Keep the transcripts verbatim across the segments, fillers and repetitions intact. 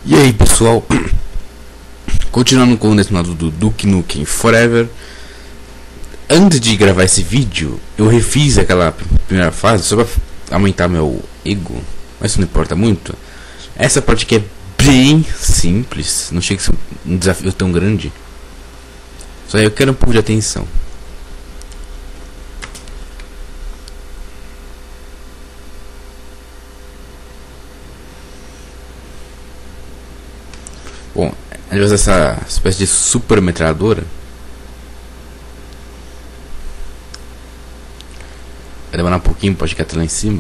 E aí pessoal, continuando com o detonado do Duke Nukem Forever. Antes de gravar esse vídeo, eu refiz aquela primeira fase só pra aumentar meu ego, mas isso não importa muito. Essa parte aqui é bem simples, não chega a ser um desafio tão grande. Só eu quero um pouco de atenção. Bom, a gente vai usar essa espécie de super metralhadora. Vai demorar um pouquinho para chegar até lá em cima.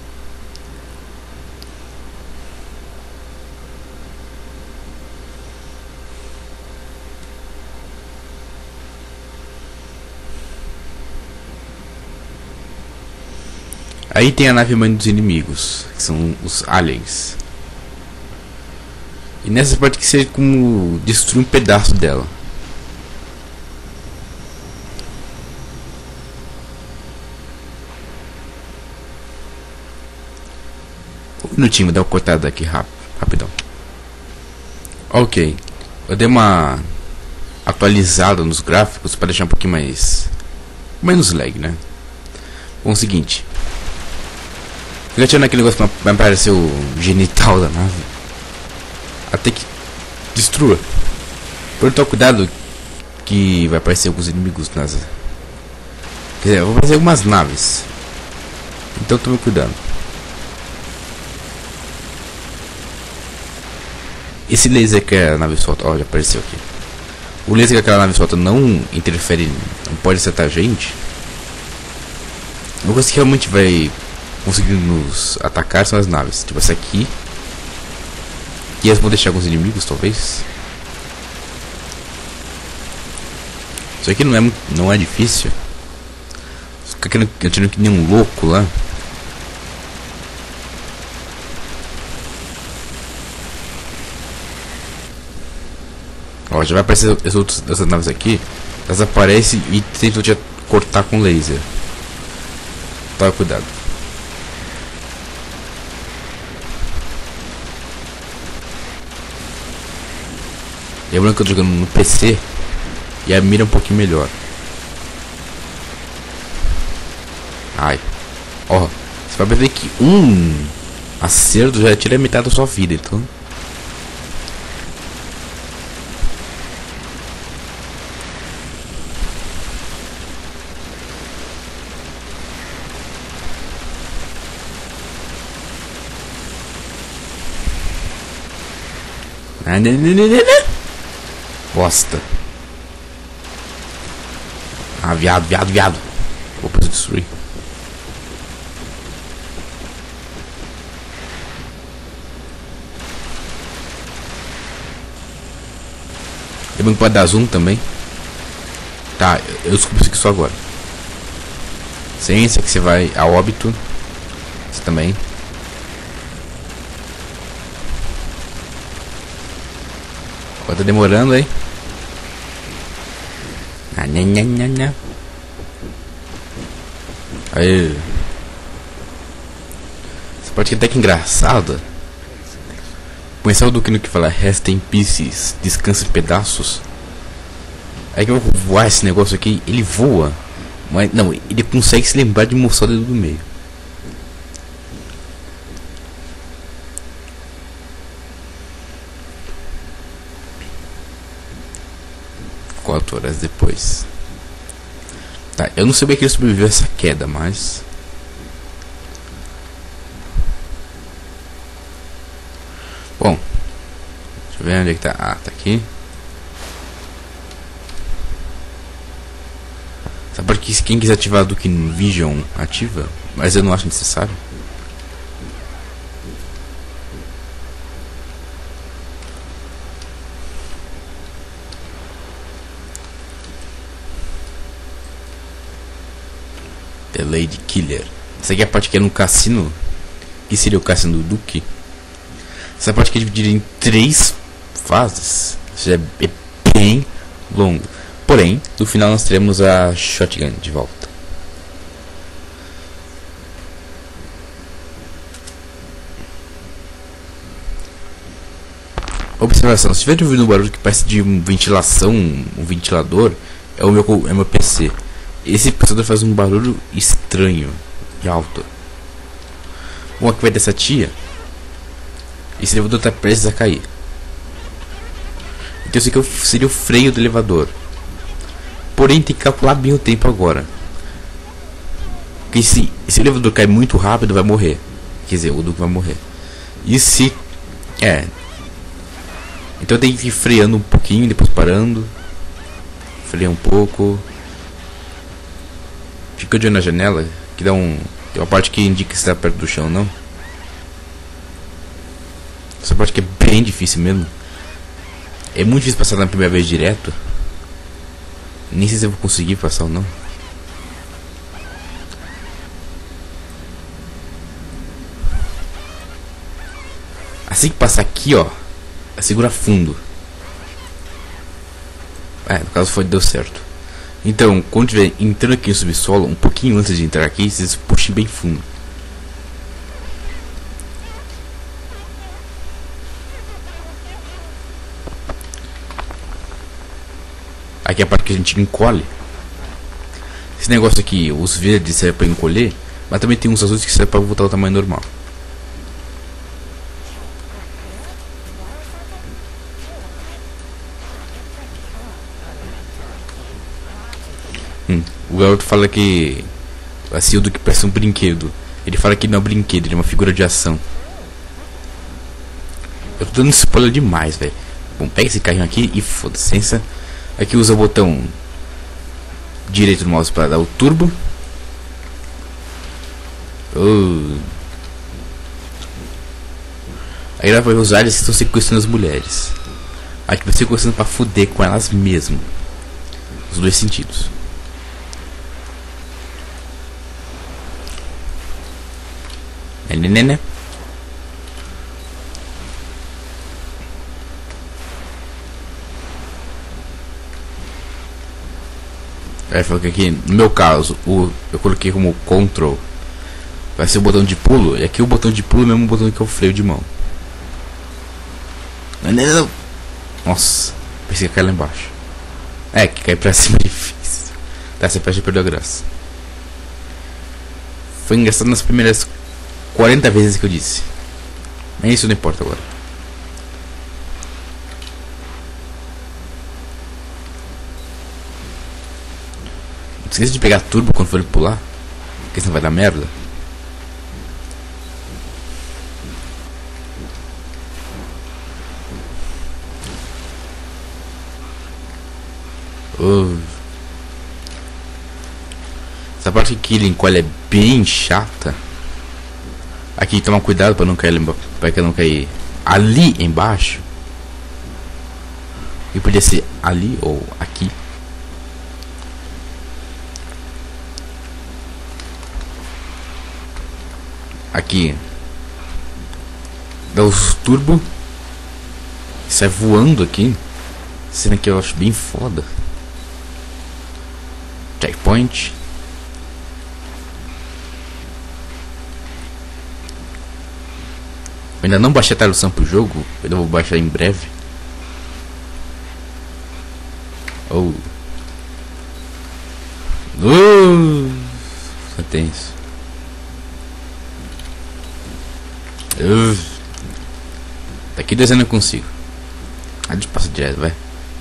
Aí tem a nave mãe dos inimigos, que são os aliens. E nessa parte que você como destruir um pedaço dela. Um minutinho, vou dar uma cortada aqui rápido, rapidão. Ok, eu dei uma atualizada nos gráficos para deixar um pouquinho mais menos lag, né? Bom, o seguinte, fica tirando aquele negócio que vai aparecer o genital da nave até que destrua. Por tomar cuidado que vai aparecer alguns inimigos nas... Quer dizer, vão aparecer algumas naves, então tome cuidado. Esse laser que a nave solta, ó, já apareceu aqui. O laser que aquela nave solta não interfere, não pode acertar a gente. Uma coisa que realmente vai conseguir nos atacar são as naves, tipo essa aqui. E elas vão deixar alguns inimigos, talvez. Isso aqui não é, não é difícil. Fica atirando que nem um louco lá. Ó, já vai aparecer as outras dessas naves aqui. Elas aparecem e tentam te cortar com laser. Toma cuidado. Lembrando que eu tô jogando no P C e a mira é um pouquinho melhor. Ai. Ó, você vai ver que um acerto já tira metade da sua vida, então. Ah, não, não, não, não. Bosta. Ah, viado, viado, viado. Vou precisar destruir. Tem que pode dar zoom também. Tá, eu descobri isso aqui só agora. Ciência que você vai a óbito. Você também. Agora tá demorando aí. Ah, nha, nha, nha, nha. Aí. Essa parte aqui até que engraçada. Começar o Duke Nukem falar resta em pieces, descansa em pedaços. Aí que eu vou voar esse negócio aqui, ele voa. Mas não, ele consegue se lembrar de mostrar o dedo do meio. Quatro horas depois. Tá, eu não sei bem que ele sobreviveu a essa queda, mas... Bom, deixa eu ver onde é que tá. Ah, tá aqui. Sabe por que quem quiser ativar do que no Vision ativa, mas eu não acho necessário. The Lady Killer. Essa aqui é a parte que é no cassino. Que seria o cassino do Duke. Essa parte aqui é dividida em três fases. Isso já é bem longo. Porém, no final nós teremos a Shotgun de volta. Observação, se tiver ouvindo um barulho que parece de um ventilação, um ventilador, é o meu, é o meu P C. Esse processador faz um barulho estranho e alto. Bom, aqui vai dessa tia. Esse elevador está prestes a cair. Então esse aqui seria o freio do elevador. Porém tem que calcular bem o tempo agora. Porque se esse elevador cair muito rápido vai morrer. Quer dizer, o Duque vai morrer. E se... É... Então tem que ir freando um pouquinho, depois parando. Freia um pouco. Fica de olho na janela, que dá um... Tem uma parte que indica que está perto do chão, não? Essa parte que é bem difícil mesmo. É muito difícil passar na primeira vez direto. Nem sei se eu vou conseguir passar ou não. Assim que passar aqui, ó, segura fundo. É, no caso foi, deu certo. Então, quando estiver entrando aqui no subsolo, um pouquinho antes de entrar aqui, vocês puxem bem fundo. Aqui é a parte que a gente encolhe. Esse negócio aqui, os verdes servem para encolher, mas também tem uns azuis que servem para voltar ao tamanho normal. Hum, o garoto fala que assim, o do que parece um brinquedo. Ele fala que não é um brinquedo, ele é uma figura de ação. Eu tô dando spoiler demais, velho. Bom, pega esse carrinho aqui e foda-se. Aqui usa o botão direito do mouse para dar o turbo. Oh. Aí ela vai usar eles que estão sequestrando as mulheres. Aqui vai sequestrando para fuder com elas mesmo. Os dois sentidos. É neném. Aí falou que aqui, no meu caso, o, eu coloquei como control. Vai ser o botão de pulo. E aqui o botão de pulo é o mesmo botão que é o freio de mão. Não, não, não. Nossa, pensei que ia cair lá embaixo. É, que cair pra cima é difícil. Tá, essa parte perdeu a graça. Foi engraçado nas primeiras quarenta vezes que eu disse. Mas isso não importa agora. Não esqueça de pegar turbo quando for pular, porque senão vai dar merda. Oh. Essa parte que ele encolhe é bem chata. Aqui toma cuidado para não cair, para não cair ali embaixo. E podia ser ali ou aqui. Aqui dá os turbo, sai voando aqui. Cena que eu acho bem foda. Checkpoint. Eu ainda não baixei a tradução pro jogo, eu ainda vou baixar em breve. Oh. Uh, só tem isso. Uh. Daqui dois anos eu consigo. A gente passa direto, vai.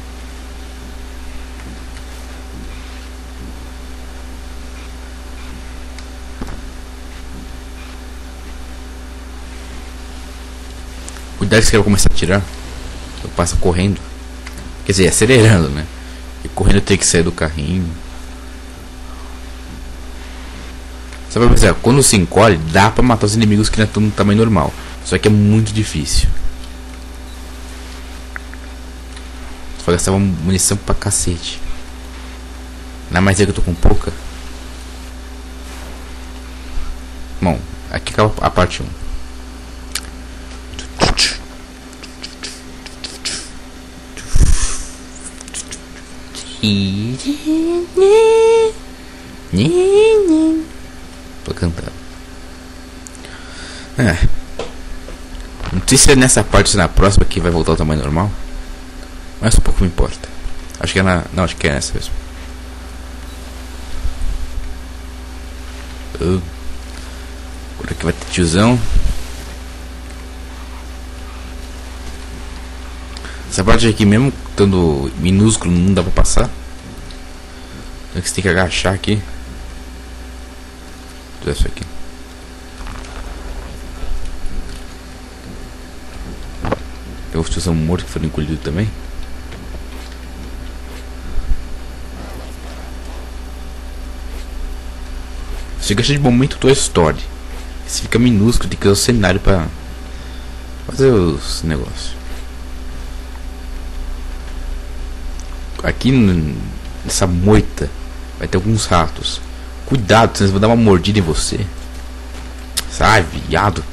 Cuidado se eu começar a atirar. Eu passo correndo. Quer dizer, acelerando, né? E correndo eu tenho que sair do carrinho. Só pra pensar, quando se encolhe, dá pra matar os inimigos que não estão no tamanho normal. Só que é muito difícil. Só gastava munição pra cacete. Ainda mais é que eu tô com pouca. Bom, aqui acaba a parte um. Tô cantando. É. sei se é nessa parte ou se é na próxima que vai voltar ao tamanho normal. Mas um pouco me importa. Acho que é na. Não, acho que é nessa mesmo. Uh. Agora aqui vai ter tiozão. Essa parte aqui mesmo, estando minúsculo, não dá pra passar. Então você tem que agachar aqui. Isso aqui. Tem os tiozão mortos que foram encolhidos também. Você gasta de momento Toy Story. Você fica minúsculo, tem que usar o cenário pra fazer os negócios. Aqui nessa moita vai ter alguns ratos. Cuidado, senão eles vão dar uma mordida em você. Sai, viado.